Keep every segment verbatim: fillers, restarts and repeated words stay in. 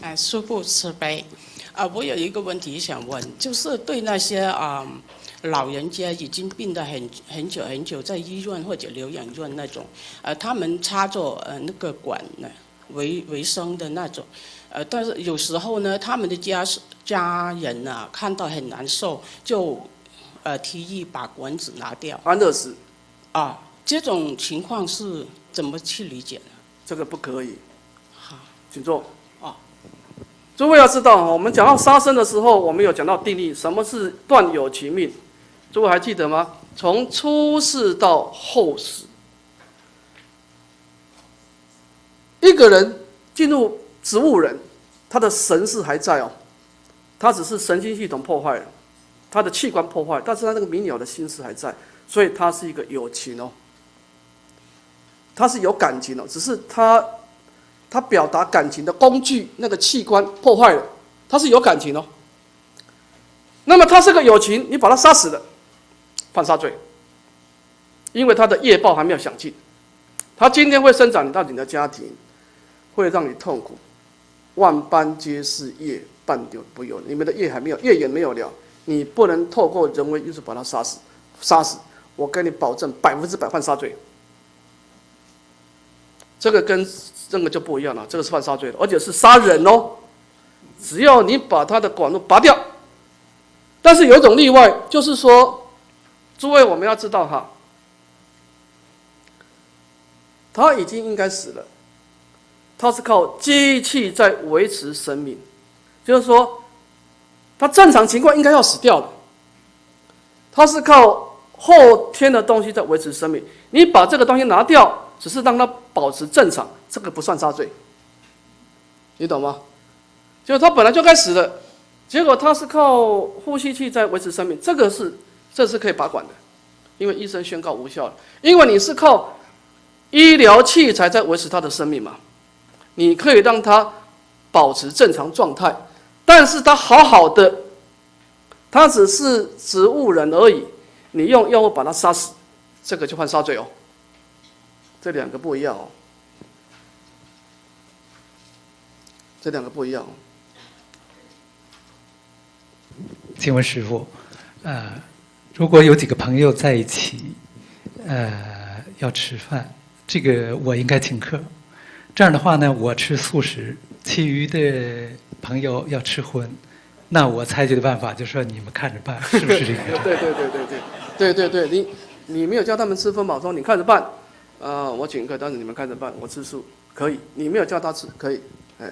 啊，师父慈悲。啊，我有一个问题想问，就是对那些啊、呃、老人家已经病得很很久很久，在医院或者疗养院那种，呃，他们插着呃那个管呢为为生的那种，呃，但是有时候呢，他们的家家人啊看到很难受，就呃提议把管子拿掉， 安乐死。 啊，这种情况是怎么去理解呢？ 这个不可以。 好， 请坐。诸位要知道，我们讲到杀生的时候，我们有讲到定义，什么是断有其命？诸位还记得吗？从出世到后死，一个人进入植物人，他的神识还在哦，他只是神经系统破坏了，他的器官破坏，但是他那个明了的心思还在，所以他是一个有情哦，他是有感情哦，只是他。他表达感情的工具那个器官破坏了，他是有感情哦。那么他是个有情，你把他杀死了，犯杀罪，因为他的业报还没有享尽。他今天会生长到你的家庭，会让你痛苦，万般皆是业，半点不由。你们的业还没有，业也没有了，你不能透过人为因素把他杀死，杀死，我跟你保证百分之百犯杀罪。这个跟这个就不一样了，这个是犯杀罪的，而且是杀人哦。只要你把他的管路拔掉，但是有一种例外，就是说，诸位我们要知道哈，他已经应该死了，他是靠机器在维持生命，就是说，他正常情况应该要死掉了，他是靠后天的东西在维持生命，你把这个东西拿掉。只是让他保持正常，这个不算杀罪，你懂吗？就是他本来就该死的，结果他是靠呼吸器在维持生命，这个是这是可以拔管的，因为医生宣告无效了，因为你是靠医疗器材在维持他的生命嘛，你可以让他保持正常状态，但是他好好的，他只是植物人而已，你用药物把他杀死，这个就犯杀罪哦。这两个不一样哦，这两个不一样哦。 请问师父，呃，如果有几个朋友在一起，呃，要吃饭，这个我应该请客。这样的话呢，我吃素食，其余的朋友要吃荤，那我采取的办法就是说你们看着办，是不是这个？ 对对对对对对对对，你你没有叫他们吃分饱粥，你看着办。啊、呃，我请客，但是你们看着办。我吃素可以，你没有叫他吃，可以，哎。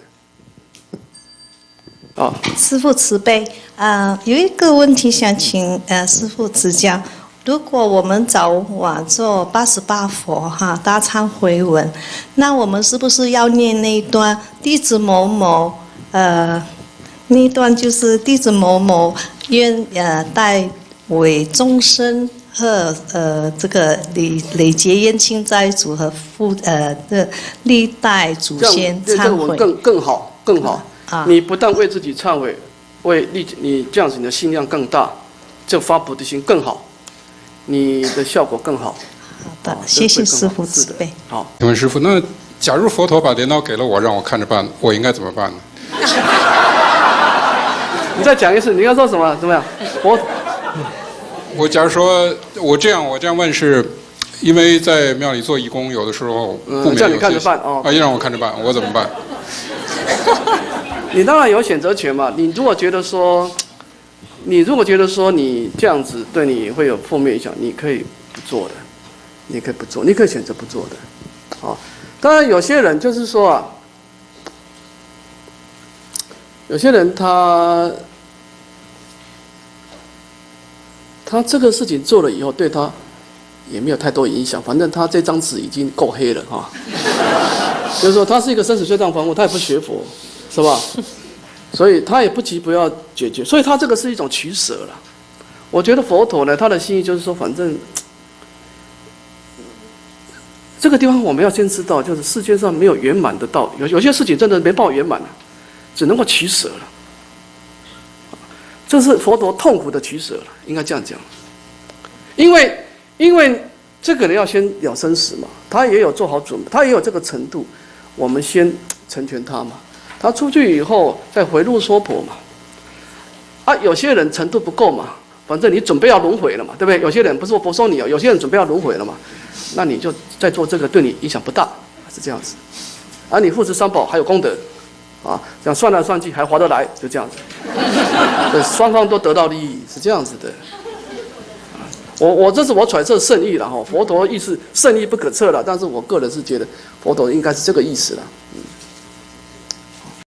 哦， 师父慈悲，呃，有一个问题想请呃师父指教。如果我们早晚做八十八佛哈大忏悔文，那我们是不是要念那一段弟子某某呃那一段就是弟子某某愿呃代为众生。和呃，这个累累劫冤亲债主和父呃的历代祖先忏悔， 更更好更好。啊、你不但为自己忏悔，为历你这样子你的心量更大，这发菩提心更好，你的效果更好。 好的，哦、谢谢师父慈悲。 好， 请问师父，那假如佛陀把镰刀给了我，让我看着办，我应该怎么办呢？ 你再讲一次，你要说什么？怎么样？佛。 我假如说我这样，我这样问是，因为在庙里做义工，有的时候不免有些、嗯、 叫你看着办哦， 啊，让我看着办，我怎么办？ 你当然有选择权嘛。你如果觉得说，你如果觉得说你这样子对你会有负面影响，你可以不做的，你可以不做，你可以选择不做的。好，当然有些人就是说啊，有些人他。他这个事情做了以后，对他也没有太多影响。反正他这张纸已经够黑了哈，就是说他是一个生死罪障房屋，他也不学佛，是吧？所以他也不急不要解决，所以他这个是一种取舍了。我觉得佛陀呢，他的心意就是说，反正这个地方我们要先知道，就是世界上没有圆满的道理，有有些事情真的没办法圆满了，只能够取舍了。这是佛陀痛苦的取舍了，应该这样讲。因为，因为这个人要先了生死嘛，他也有做好准备，他也有这个程度，我们先成全他嘛。 他出去以后再回路娑婆嘛。啊，有些人程度不够嘛，反正你准备要轮回了嘛，对不对？有些人不是说佛说你哦，有些人准备要轮回了嘛，那你就在做这个，对你影响不大，是这样子。而、啊、你护持三宝还有功德，啊，这样算来算去还划得来，就这样子。对，双方都得到利益，是这样子的。我我这是我揣测圣意了哈，佛陀意思圣意不可测了，但是我个人是觉得佛陀应该是这个意思了。嗯